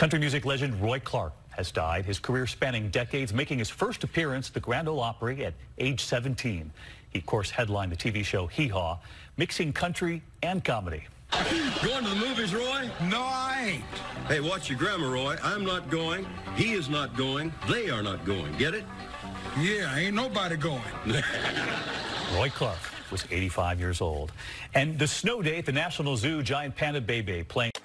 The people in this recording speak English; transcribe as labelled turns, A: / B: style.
A: Country music legend Roy Clark has died, his career spanning decades, making his first appearance at the Grand Ole Opry at age 17. He, of course, headlined the TV show Hee Haw, mixing country and comedy.
B: Going to the movies, Roy?
C: No, I ain't.
B: Hey, watch your grammar, Roy. I'm not going. He is not going. They are not going. Get it?
C: Yeah, ain't nobody going.
A: Roy Clark was 85 years old. And the snow day at the National Zoo, giant panda Bebe playing.